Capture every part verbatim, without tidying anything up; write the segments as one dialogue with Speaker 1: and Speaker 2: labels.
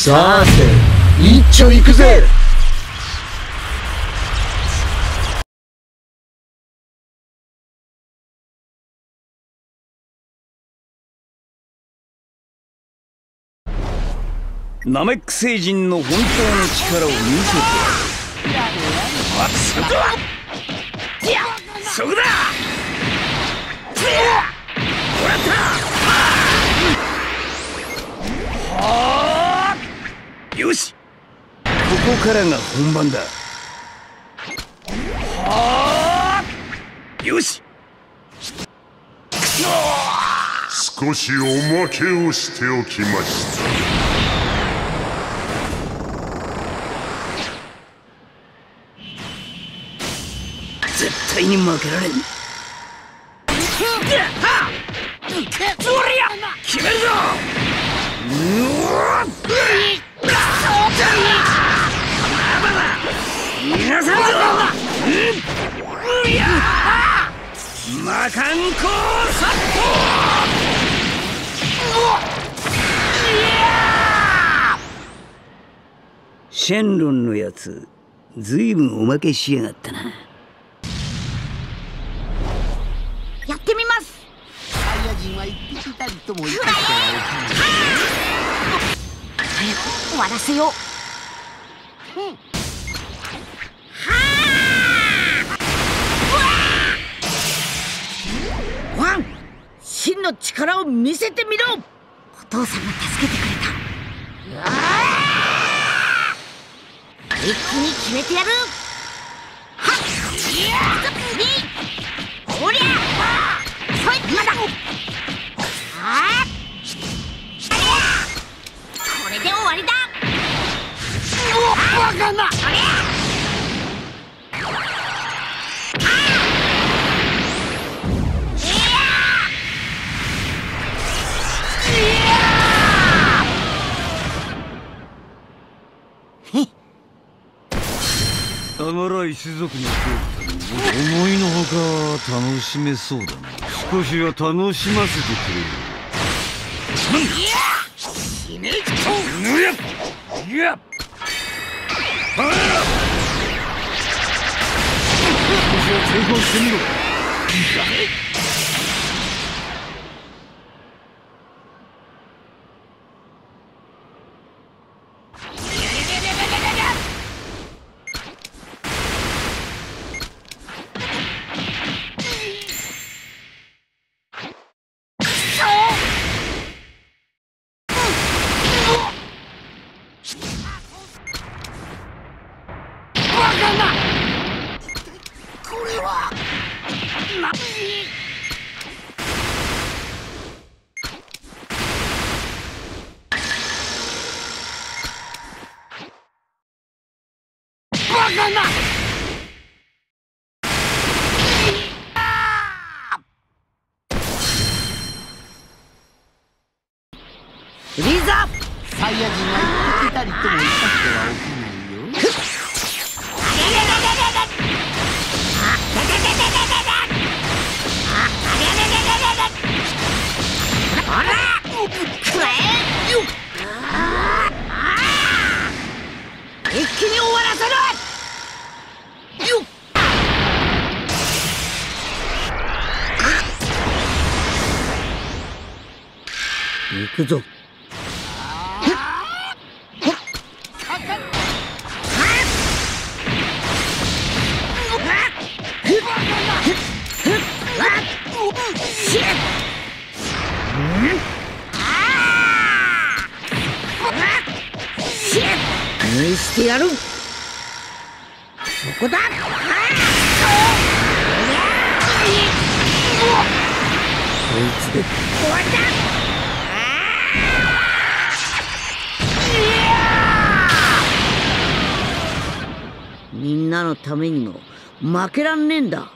Speaker 1: さて一丁行くぜ。
Speaker 2: ナメック星人の本当の力を見せてやる。あ、そこだ。そこだ。もらった。はあ。よし。ここからが本番だ。はあ。よし。
Speaker 3: 少しおまけをしておきました。
Speaker 2: 絶対に負けられん。決めるぞ。逃がさんぞ。魔漢光殺法。シェンロンのやつ、ずいぶんおまけしやがったな。
Speaker 4: やってみます。
Speaker 5: サイヤ人は一匹たりともいたってはおかない。
Speaker 4: 早く終わらせよう。うん、はあ。ワン、真の力を見せてみろ。お父さんが助けてくれた。一気に決めてやる。はっ、に、おりゃ、そい、今だ。あこれで終わりだ。お、バカな。あれ。
Speaker 2: アガラ一族の思いのほか楽しめそうだな。少しは楽しませてくれる。いや死ねえと。いやいや少しは抵抗してみろ。
Speaker 4: フリーザ。
Speaker 5: サイヤ人は一匹たりともいたってはおかないよ。
Speaker 4: ほら、くらえ。よっ。一気に終わらせろ。よっ。行くぞ。見してやる。そこだ。こいつで終わりだ。みんなのためにも負けらんねえんだ。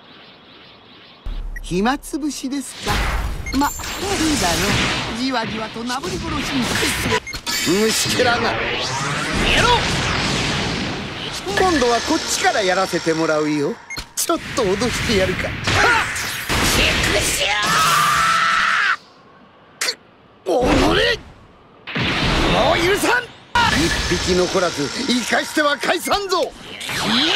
Speaker 5: 暇つぶしですか。ま、いいだろう。じわじわとなぶり殺しにして
Speaker 1: 虫けらが。やろう。今度はこっちからやらせてもらうよ。ちょっと脅してやるか。はっ、チェックしよう。くっ、おのれ。もう許さん。 一匹残らず生かしては返さんぞ。
Speaker 4: 消えろ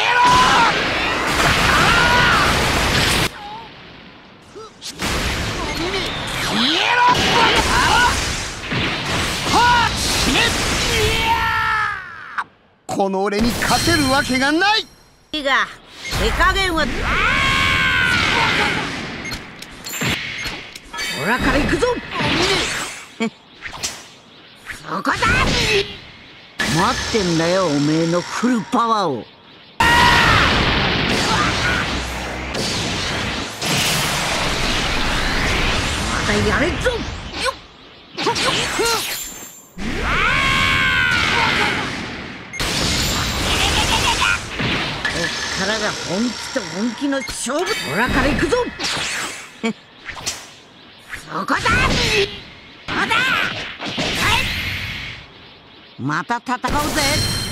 Speaker 1: この俺に勝てるわけがない。
Speaker 4: いいが手加減はほらから行くぞ。そこだ。待ってんだよおめえのフルパワーを。まだやれんぞ。よっからが本気と本気の勝負。ほらから行くぞ。そこだ。そうだ。また戦おうぜ。